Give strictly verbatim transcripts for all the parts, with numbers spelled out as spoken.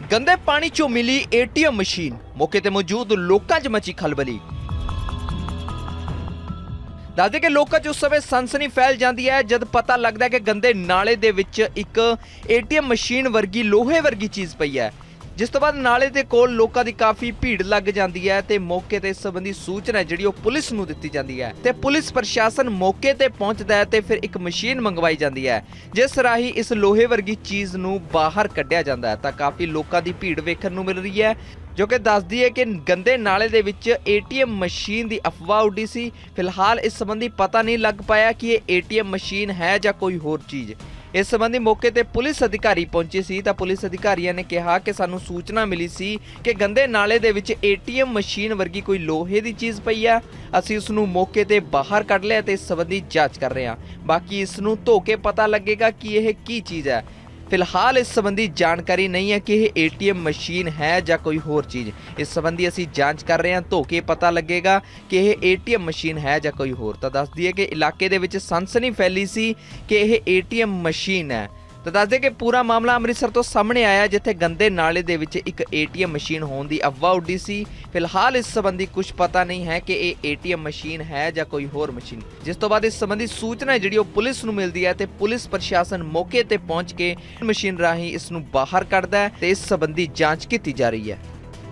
गंदे पानी चों मिली एटीएम मशीन, मौके ते मौजूद लोकां 'च मची खलबली। दसदे कि लोकां 'ਚ उस समय सनसनी फैल जाती है जद पता लगता है कि गंदे नाले दे विच एक एटीएम मशीन वर्गी लोहे वर्गी चीज़ पई है, जिस तो बाद नाले दे कोल लोकां दी काफ़ी भीड़ लग जाती है ते मौके ते इस संबंधी सूचना जिहड़ी ओह पुलिस नूं दित्ती जाती है ते पुलिस प्रशासन मौके ते पहुंचदा है ते फिर एक मशीन मंगवाई जाती है जिस राही इस लोहे वर्गी चीज़ नूं बाहर कढ़िया जाता है। तां काफ़ी लोकां दी भीड़ वेखण नूं मिल रही है जो कि दसदी है कि गंदे नाले दे विच एटीएम मशीन की अफवाह उड्डी सी। फिलहाल इस संबंधी पता नहीं लग पाया कि ये एटीएम मशीन है या कोई होर चीज़। इस संबंधी मौके ते पुलिस अधिकारी पहुंचे सी तां पुलिस अधिकारियों ने कहा कि सानू सूचना मिली सी कि गंदे नाले दे विच एटीएम मशीन वर्गी कोई लोहे की चीज़ पई है। असीं उस नूं मौके ते बाहर कढ़ लिया ते इस संबंधी जांच कर रहे हां। बाकी इस नूं धो के पता लगेगा कि यह की चीज़ है। फिलहाल इस संबंधी जानकारी नहीं है कि यह एटीएम मशीन है या कोई होर चीज़। इस संबंधी असीं जांच कर रहे हैं, धो के पता लगेगा कि यह एटीएम मशीन है या कोई होर। तो दस दिए कि इलाके दे विच सनसनी फैली सी कि यह एटीएम मशीन है। तो दस दे कि पूरा मामला अमृतसर तो सामने आया जिथे गंदे नाले दे विच एक एटीएम मशीन होने की अफवाह उड्डी सी। फिलहाल इस संबंधी कुछ पता नहीं है कि ये एटीएम मशीन है या कोई होर मशीन, जिस तो बाद इस संबंधी सूचना जिहड़ी ओह पुलिस नूं मिलदी है ते पुलिस प्रशासन मौके ते पहुंच के मशीन राही इस नूं बाहर कढ़दा है ते इस संबंधी जांच की जा रही है।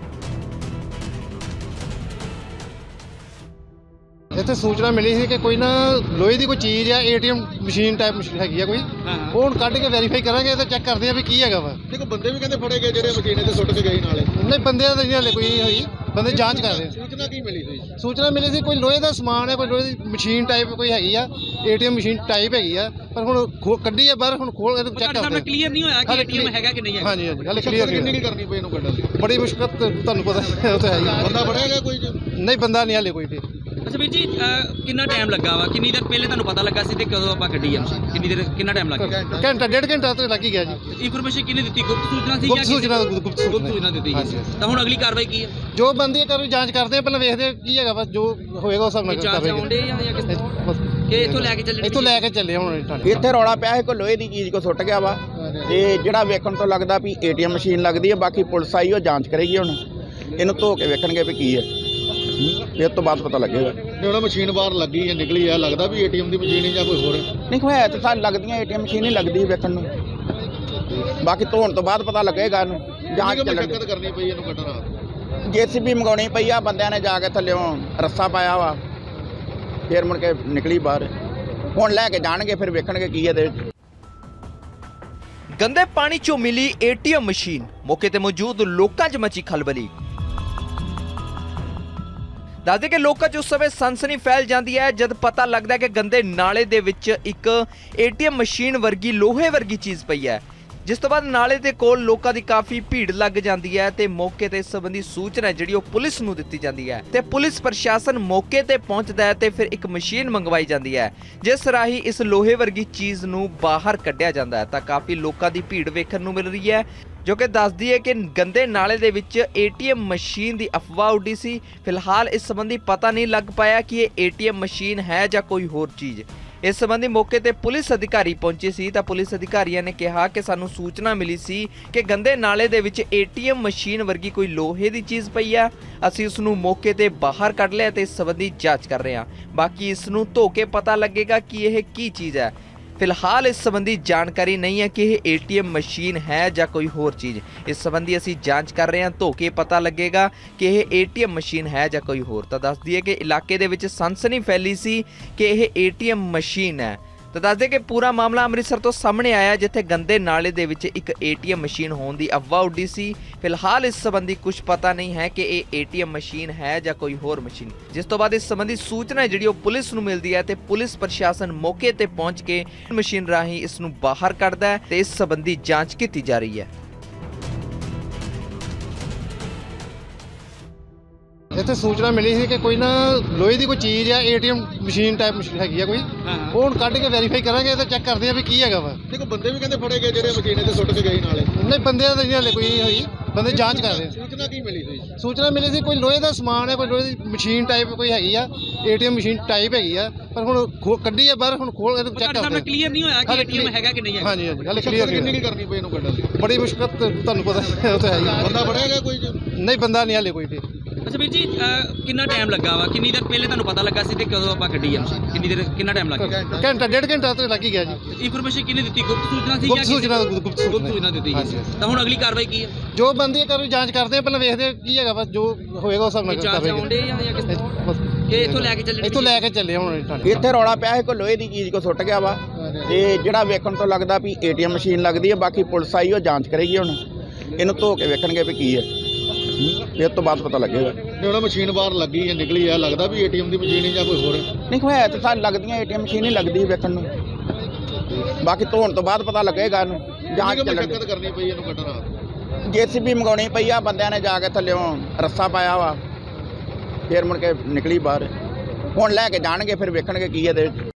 ਇੱਥੇ ਸੂਚਨਾ ਮਿਲੀ ਸੀ ਕਿ ਕੋਈ ਨਾ ਲੋਹੇ ਦੀ ਕੋਈ ਚੀਜ਼ ਆ ਏਟੀਐਮ ਮਸ਼ੀਨ ਟਾਈਪ ਮਸ਼ੀਨ ਹੈਗੀ ਆ ਕੋਈ। ਉਹ ਹੁਣ ਕੱਢ ਕੇ ਵੈਰੀਫਾਈ ਕਰਾਂਗੇ ਤੇ ਚੈੱਕ ਕਰਦੇ ਆ ਵੀ ਕੀ ਹੈਗਾ ਵਾ। ਦੇਖੋ ਬੰਦੇ ਵੀ ਕਹਿੰਦੇ ਫੜੇ ਗਏ ਜਿਹੜੇ ਮਸ਼ੀਨ ਤੇ ਸੁੱਟ ਕੇ ਗਏ ਨਾਲੇ। ਨਹੀਂ ਬੰਦਿਆਂ ਦਾ ਨਹੀਂ ਹਾਲੇ ਕੋਈ ਨਹੀਂ ਹੋਈ, ਬੰਦੇ ਜਾਂਚ ਕਰ ਰਹੇ। ਸੂਚਨਾ ਕੀ ਮਿਲੀ ਸੀ? ਸੂਚਨਾ ਮਿਲੀ ਸੀ ਕੋਈ ਲੋਹੇ ਦਾ ਸਮਾਨ ਹੈ, ਕੋਈ ਲੋਹੇ ਦੀ ਮਸ਼ੀਨ ਟਾਈਪ ਕੋਈ ਹੈਗੀ ਆ, ਏਟੀਐਮ ਮਸ਼ੀਨ ਟਾਈਪ ਹੈਗੀ ਆ, ਪਰ ਹੁਣ ਕੱਢੀ ਆ ਬਾਹਰ, ਹੁਣ ਖੋਲ ਕੇ ਚੈੱਕ ਕਰਦੇ ਆ। ਕਲੀਅਰ ਨਹੀਂ ਹੋਇਆ ਕਿ ਏਟੀਐਮ ਹੈਗਾ ਕਿ ਨਹੀਂ ਹੈਗਾ। ਹਾਂਜੀ ਹਾਂਜੀ ਹਾਲੇ ਕਲੀਅਰ ਕਿੰਨੀ ਕੀ ਕਰਨੀ ਪਈ ਇਹਨੂੰ ਕੱਢਣ? ਬੜੀ ਮੁਸ਼ਕਲ ਤੁਹਾਨੂੰ ਪਤਾ ਉਹ ਤਾਂ ਹੈ ਹੀ। ਬੰਦਾ ਫੜਿਆ ਗਿਆ ਕੋਈ? ਨਹੀਂ ਬੰਦਾ ਨਹੀਂ ਹਾਲੇ ਕੋਈ। ਅੱਛਾ ਵੀਰ ਜੀ, ਕਿੰਨਾ ਟਾਈਮ ਲੱਗਾ ਵਾ? ਕਿੰਨੀ ਦੇਰ ਪਹਿਲੇ ਤੁਹਾਨੂੰ ਪਤਾ ਲੱਗਾ ਸੀ ਤੇ ਕਦੋਂ ਆਪਾਂ ਕੱਢੀ ਆ? ਕਿੰਨੀ ਦੇਰ ਕਿੰਨਾ ਟਾਈਮ ਲੱਗ ਗਿਆ? ਘੰਟਾ ਡੇਢ ਘੰਟਾ ਤੋਂ ਲੱਗ ਹੀ ਗਿਆ ਜੀ। ਇਨਫੋਰਮੇਸ਼ਨ ਕਿਹਨੇ ਦਿੱਤੀ? ਗੁਪਤ ਸੂਚਨਾ ਸੀ ਗੁਪਤ ਸੂਚਨਾ ਗੁਪਤ ਸੂਚਨਾ ਦਿੱਤੀ ਸੀ। ਤਾਂ ਹੁਣ ਅਗਲੀ ਕਾਰਵਾਈ ਕੀ ਹੈ? ਜੋ ਬੰਦੀ ਕਰ ਜਾਂਚ ਕਰਦੇ ਆ, ਪਹਿਲਾਂ ਵੇਖਦੇ ਕੀ ਹੈਗਾ ਬਸ, ਜੋ ਹੋਏਗਾ ਉਸ ਹਿਸਾਬ ਨਾਲ ਚਾਰਜ ਆਉਂਦੇ ਜਾਂ ਜਾਂ ਕਿਸ ਕਿ ਇੱਥੋਂ ਲੈ ਕੇ ਚੱਲਣੇ? ਇੱਥੋਂ ਲੈ ਕੇ ਚੱਲੇ ਹੁਣ। ਇੱਥੇ ਰੌਲਾ ਪਿਆ ਹੈ ਕੋਈ ਲੋਹੇ ਦੀ ਚੀਜ਼ ਕੋ ਸੁੱਟ ਗਿਆ ਵਾ ਤੇ ਜਿਹੜਾ ਵੇਖਣ ਤੋਂ ਲੱਗਦਾ ਵੀ ਏਟੀਐਮ ਮਸ਼ੀਨ ਲੱਗਦੀ ਹੈ। ਬਾਕੀ ਪੁਲਿਸ ਆਈ ਉਹ ਜਾਂਚ ਕਰੇਗੀ, ਹੁਣ ਇਹਨੂੰ ਧੋ ਕੇ ਵੇਖਣਗੇ ਵੀ ਕੀ ਹੈ, ਫਿਰ ਤੋਂ ਬਾਅਦ ਪਤਾ ਲੱਗੇਗਾ। ਜਿਹੜਾ ਮਸ਼ੀਨ ਬਾਹਰ ਲੱਗੀ ਹੈ ਨਿਕਲੀ ਹੈ, ਲੱਗਦਾ ਵੀ ਏਟੀਐਮ ਦੀ ਮਸ਼ੀਨ ਹੈ ਜਾਂ ਕੋਈ ਹੋਰ? ਨਹੀਂ ਹੋਇਆ ਤਾਂ ਸਾਨੂੰ ਲੱਗਦੀਆਂ ਏਟੀਐਮ ਮਸ਼ੀਨ ਹੀ ਲੱਗਦੀ ਵੇਖਣ ਨੂੰ, ਬਾਕੀ ਧੋਣ ਤੋਂ ਬਾਅਦ ਪਤਾ ਲੱਗੇਗਾ। ਇਹਨੂੰ ਜਾਂਚ ਚੱਲਣ ਕਰਨੀ ਪਈ ਇਹਨੂੰ ਕੱਢਣ ਰਾਤ। ਜੇਸੀਬੀ ਮੰਗਾਉਣੀ ਪਈ ਆ, ਬੰਦਿਆਂ ਨੇ ਜਾ ਕੇ ਥੱਲਿਓਂ ਰੱਸਾ ਪਾਇਆ ਵਾ, ਫਿਰ ਮੁੜ ਕੇ ਨਿਕਲੀ ਬਾਹਰ। ਹੁਣ ਲੈ ਕੇ ਜਾਣਗੇ, ਫਿਰ ਵੇਖਣਗੇ ਕੀ ਇਹਦੇ ਵਿੱਚ। गंदे पानी चों मिली एटीएम मशीन, मौके ते मौजूद लोकां 'च मची खलबली। दसदे कि लोकां 'ਚ उस समय सनसनी फैल जाती है जद पता लगता है कि गंदे नाले दे विच एक एटीएम मशीन वर्गी लोहे वर्गी चीज़ पई है, जिस तो बाद नाले दे कोल लोकां दी काफ़ी भीड़ लग जाती है ते मौके ते इस संबंधी सूचना जिहड़ी ओह पुलिस नूं दित्ती जाती है ते पुलिस प्रशासन मौके ते पहुंचदा है ते फिर एक मशीन मंगवाई जाती है जिस राही इस लोहे वर्गी चीज़ नूं बाहर कढ़िया जाता है। तां काफ़ी लोकां दी भीड़ वेखण नूं मिल रही है जो कि दसदी है कि गंदे नाले दे विच एटीएम मशीन की अफवाह उड्डी सी। फिलहाल इस संबंधी पता नहीं लग पाया कि ये एटीएम मशीन है या कोई होर चीज़। इस संबंधी मौके ते पुलिस अधिकारी पहुंचे सी तां पुलिस अधिकारियों ने कहा कि सानू सूचना मिली सी कि गंदे नाले दे विच एटीएम मशीन वर्गी कोई लोहे की चीज़ पई है। असीं उस नूं मौके ते बाहर कढ़ लिया ते इस संबंधी जांच कर रहे हां। बाकी इस नूं धो के पता लगेगा कि यह की चीज़ है। फिलहाल इस संबंधी जानकारी नहीं है कि यह एटीएम मशीन है या कोई होर चीज़। इस संबंधी असीं जांच कर रहे हैं, धो के पता लगेगा कि यह एटीएम मशीन है या कोई होर। तो दस दिए कि इलाके दे विच सनसनी फैली सी कि यह एटीएम मशीन है। तो दस दे कि पूरा मामला अमृतसर तो सामने आया जिथे गंदे नाले दे विच एक एटीएम मशीन होने की अफवाह उड्डी सी। फिलहाल इस संबंधी कुछ पता नहीं है कि ये एटीएम मशीन है या कोई होर मशीन, जिस तो बाद इस संबंधी सूचना जिहड़ी ओह पुलिस नूं मिलदी है ते पुलिस प्रशासन मौके ते पहुंच के मशीन राही इस नूं बाहर कढ़दा है ते इस संबंधी जांच की जा रही है। ਇੱਥੇ ਸੂਚਨਾ ਮਿਲੀ ਸੀ ਕਿ ਕੋਈ ਨਾ ਲੋਹੇ ਦੀ ਕੋਈ ਚੀਜ਼ ਆ ਏਟੀਐਮ ਮਸ਼ੀਨ ਟਾਈਪ ਮਸ਼ੀਨ ਹੈਗੀ ਆ ਕੋਈ। ਉਹ ਹੁਣ ਕੱਢ ਕੇ ਵੈਰੀਫਾਈ ਕਰਾਂਗੇ ਤੇ ਚੈੱਕ ਕਰਦੇ ਆ ਵੀ ਕੀ ਹੈਗਾ ਵਾ। ਦੇਖੋ ਬੰਦੇ ਵੀ ਕਹਿੰਦੇ ਫੜੇ ਗਏ ਜਿਹੜੇ ਮਸ਼ੀਨ ਤੇ ਸੁੱਟ ਕੇ ਗਏ ਨਾਲੇ। ਨਹੀਂ ਬੰਦਿਆਂ ਦਾ ਨਹੀਂ ਹਾਲੇ ਕੋਈ ਨਹੀਂ ਹੋਈ, ਬੰਦੇ ਜਾਂਚ ਕਰ ਰਹੇ। ਸੂਚਨਾ ਕੀ ਮਿਲੀ ਸੀ? ਸੂਚਨਾ ਮਿਲੀ ਸੀ ਕੋਈ ਲੋਹੇ ਦਾ ਸਮਾਨ ਹੈ, ਕੋਈ ਲੋਹੇ ਦੀ ਮਸ਼ੀਨ ਟਾਈਪ ਕੋਈ ਹੈਗੀ ਆ, ਏਟੀਐਮ ਮਸ਼ੀਨ ਟਾਈਪ ਹੈਗੀ ਆ, ਪਰ ਹੁਣ ਖੋ- ਕੱਢੀ ਆ ਬਾਹਰ, ਹੁਣ ਖੋਲ ਕੇ ਚੈੱਕ ਕਰਦੇ। ਕਲੀਅਰ ਨਹੀਂ ਹੋਇਆ ਕਿ ਏਟੀਐਮ ਹੈਗਾ ਕਿ ਨਹੀਂ ਹੈਗਾ। ਹਾਂਜੀ ਹਾਂਜੀ ਹਾਲੇ ਕਲੀਅਰ ਕਿੰਨੀ ਕੀ ਕਰਨੀ ਪਈ ਇਹਨੂੰ ਕੱਢਣ ਲਈ? ਬੜੀ ਮੁਸ਼ਕਲ ਤੇ ਤੁਹਾਨੂੰ ਪਤਾ ਉਹ ਤਾਂ ਹੈ ਹੀ ਆ। ਬੰਦਾ ਫੜਿਆ ਗਿਆ ਕੋਈ? ਨਹੀਂ ਬੰਦਾ ਨਹੀਂ ਹਾਲੇ ਕੋਈ ਵੀ। ਅੱਛਾ ਵੀਰ ਜੀ, ਅਹ, ਕਿੰਨਾ ਟਾਈਮ ਲੱਗਾ ਵਾ? ਕਿੰਨੀ ਦੇਰ ਪਹਿਲੇ ਤੁਹਾਨੂੰ ਪਤਾ ਲੱਗਾ ਸੀ ਤੇ ਕਦੋਂ ਆਪਾਂ ਕੱਢੀ ਆ ਮਸ਼ੀਨ? ਕਿੰਨੀ ਦੇਰ ਕਿੰਨਾ ਟਾਈਮ ਲੱਗ ਗਿਆ? ਘੰਟਾ ਡੇਢ ਘੰਟਾ ਤੇ ਲੱਗ ਹੀ ਗਿਆ ਜੀ। ਇਨਫੋਰਮੇਸ਼ਨ ਕਿਹਨੇ ਦਿੱਤੀ? ਗੁਪਤ ਸੂਚਨਾ ਸੀ ਗੁਪਤ ਜਾਂ ਕਿਸੇ- ਸੂਚਨਾ ਗੁਪਤ ਗੁਪਤ ਸੂਚਨਾ ਸੂਚਨਾ ਦਿੱਤੀ ਹਾਂਜੀ। ਗਈ। ਤਾਂ ਹੁਣ ਅਗਲੀ ਕਾਰਵਾਈ ਕੀ ਹੈ? ਜੋ ਬੰਦੀ ਕਰ ਜਾਂਚ ਕਰਦੇ ਆ, ਪਹਿਲਾਂ ਦੇਖਦੇ ਆ ਕੀ ਹੈਗਾ, ਬਸ ਜੋ ਹੋਏਗਾ ਉਸ ਹਿਸਾਬ ਨਾਲ ਚਾਰ ਕਰਾਂਗੇ। ਆਉਂਦੇ ਜਾਂ ਜਾਂ ਕਿਸ ਬਸ ਕਿ ਇੱਥੋਂ ਲੈ ਕੇ ਚੱਲਣ? ਇੱਥੋਂ ਲੈ ਕੇ ਚੱਲੇ ਹੁਣ ਥਾਣੇ। ਇੱਥੇ ਰੌਲਾ ਪਿਆ ਹੈ ਕੋਈ ਲੋਹੇ ਦੀ ਚੀਜ਼ ਕੋ ਸੁੱਟ ਗਿਆ ਵਾ ਤੇ ਜਿਹੜਾ ਵੇਖਣ ਤੋਂ ਲੱਗਦਾ ਵੀ ਏਟੀਐਮ ਮਸ਼ੀਨ ਲੱਗਦੀ ਹੈ। ਬਾਕੀ ਪੁਲਿਸ ਆਈ ਉਹ ਜਾਂਚ ਕਰੇਗੀ, ਹੁਣ ਇਹਨੂੰ ਧੋ ਕੇ ਵੇਖਣਗੇ ਵੀ ਕੀ ਹੈ, ਇਹ ਤੋਂ ਬਾਅਦ ਪਤਾ ਲੱਗੇਗਾ। ਜਿਹੜਾ ਮਸ਼ੀਨ ਬਾਹਰ ਲੱਗੀ ਹੈ ਨਿਕਲੀ ਆ, ਲੱਗਦਾ ਵੀ ਏਟੀਐਮ ਦੀ ਮਸ਼ੀਨ ਹੀ ਜਾਂ ਕੋਈ ਹੋਰ? ਨਹੀਂ ਹੋਇਆ ਤਾਂ ਸਾਨੂੰ ਲੱਗਦੀਆਂ ਏਟੀਐਮ ਮਸ਼ੀਨ ਹੀ ਲੱਗਦੀ ਵੇਖਣ ਨੂੰ, ਬਾਕੀ ਧੋਣ ਤੋਂ ਬਾਅਦ ਪਤਾ ਲੱਗੇਗਾ ਇਹਨੂੰ ਜਾਂਚ ਚੱਲਣ ਮੁਸ਼ੱਕਤ ਕਰਨੀ ਪਈ ਇਹਨੂੰ ਕੱਢਣ ਆ? ਜੇਸੀਬੀ ਮੰਗਾਉਣੀ ਪਈ ਆ, ਬੰਦਿਆਂ ਨੇ ਜਾ ਕੇ ਥੱਲਿਓਂ ਰੱਸਾ ਪਾਇਆ ਵਾ, ਫਿਰ ਮੁੜ ਕੇ ਨਿਕਲੀ ਬਾਹਰ। ਹੁਣ ਲੈ ਕੇ ਜਾਣਗੇ, ਫਿਰ ਵੇਖਣਗੇ ਕੀ ਇਹਦੇ ਵਿੱਚ।